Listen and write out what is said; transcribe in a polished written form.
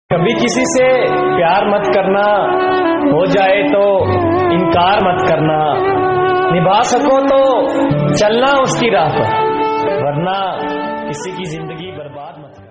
कभी किसी से प्यार मत करना, हो जाए तो इनकार मत करना। निभा सको तो चलना उसकी राह पर, वरना किसी की जिंदगी बर्बाद मत करना।